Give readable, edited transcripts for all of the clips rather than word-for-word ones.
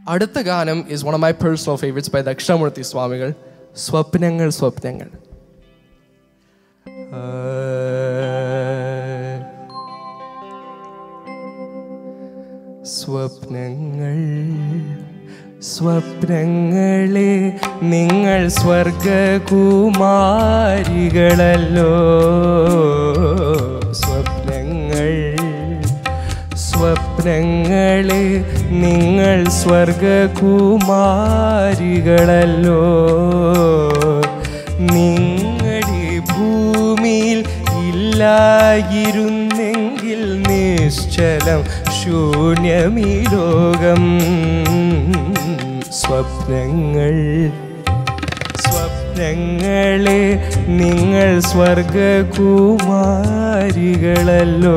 അടുത്ത ഗാനം is one of my personal favorites by Dakshinamurthy Swamigal, Swapnangal Swapnangale. സ്വപ്നങ്ങൾ സ്വപ്നങ്ങളെ നിങ്ങൾ സ്വർഗകുമാരികളല്ലോ. സ്വപ്നങ്ങൾ സ്വപ്നങ്ങളെ നിങ്ങൾ സ്വർഗകുമാരികളല്ലോ. നിങ്ങളുടെ ഭൂമിയിൽ ഇല്ലായിരുന്നെങ്കിൽ നിശ്ചലം ശൂന്യമീ ലോകം. സ്വപ്നങ്ങൾ സ്വപ്നങ്ങളെ നിങ്ങൾ സ്വർഗകുമാരികളല്ലോ.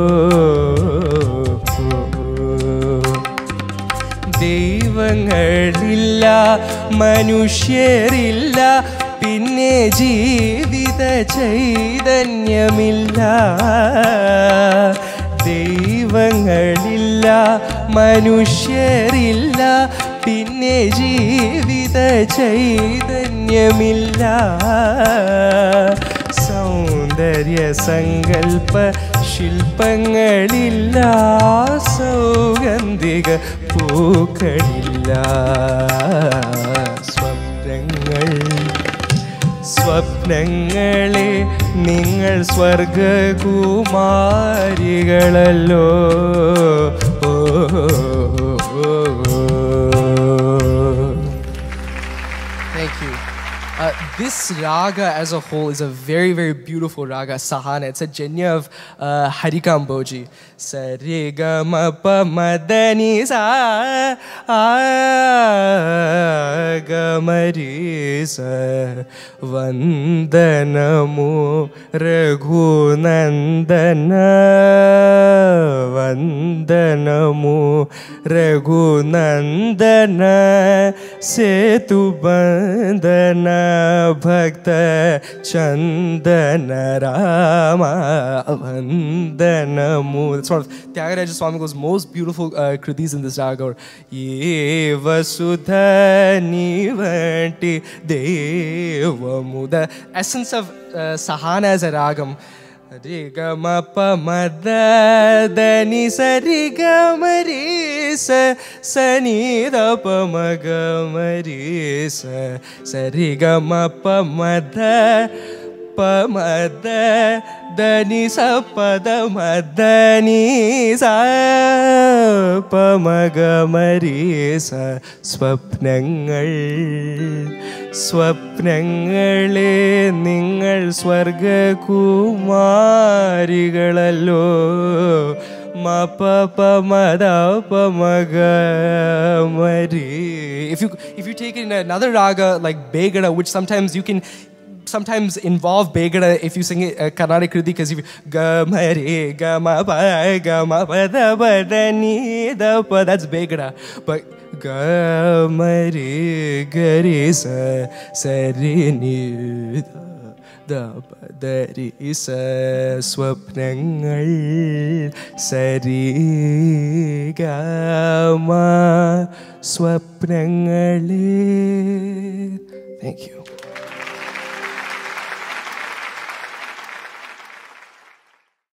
ദൈവങ്ങളില്ല മനുഷ്യരില്ല പിന്നെ ജീവിത ചൈതന്യമില്ല. ദൈവങ്ങളില്ല മനുഷ്യരില്ല പിന്നെ ജീവിത ചൈതന്യമില്ല. സൗന്ദര്യ സങ്കൽപ്പ ശില്പങ്ങളില്ല സൗഗന്ധിക പൂക്കളില്ല. സ്വപ്നങ്ങൾ സ്വപ്നങ്ങളെ നിങ്ങൾ സ്വർഗകുമാരികളല്ലോ. Thank you. This raga as a whole is a very, very beautiful raga, Sahana. It's a jenya of Harikamboji. Sa re ga ma pa ma da ni sa ga ma re sa. Vandanamu Raghunandana, Vandanamu Raghunandana, Setubandana Bhakta Chandana Rama, Vandanamu. That's one of Tyagaraja Swamigal's most beautiful kritis in this raga. Ye Vasudha Nivanti Devamu. The essence of Sahana as a ragam. Re ga ma pa ma da da ni sa re ga ma re sa sa ni da pa ma ga ma re sa sa re ga ma pa ma da pa ma da da ni sa pa da ma da ni sa pa ma ga ma re sa. സ്വപ്നങ്ങൾ സ്വപ്നങ്ങളെ നിങ്ങൾ സ്വർഗകുമാരികളല്ലോ. If you take it in another raga like Begada, which sometimes you can sometimes involve Begada if you sing it Carnatic Kriti, because if ga ma re ga ma pa da ba da ni da pa, that's Begada. But ga ma re ga re sa sa re ni da pa da re sa. സ്വപ്നങ്ങൾ സരി ga ma സ്വപ്നങ്ങളെ. Thank you.